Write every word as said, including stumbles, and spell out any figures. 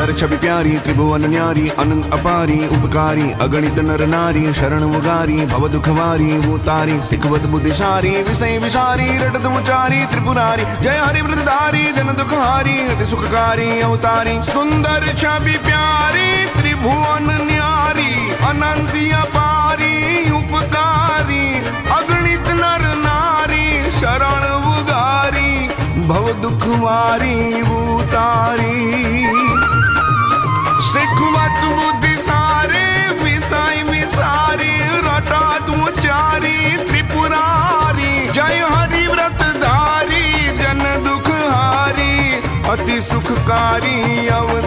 सुंदर छवि प्यारी त्रिभुवन न्यारी अनंत अपारी उपकारी अगणित नर नारी शरण उगारी भव दुखवारी वो तारी सिखवत बुद्धिशारी विषय विशारी रटत उचारी त्रिपुरारी जय हरि वृतधारी जन दुखहारी अति सुखकारी अवतारी सुंदर छवि प्यारी त्रिभुवन न्यारी अनंत अपारी उपकारी अगणित नर नारी शरण उगारी भव दुखवारी उतारी सिखवत बुद्धि सारे विषय विसारी रटत उचारी त्रिपुरारी जय हरि व्रतधारी जन दुखहारी अति सुखकारी अव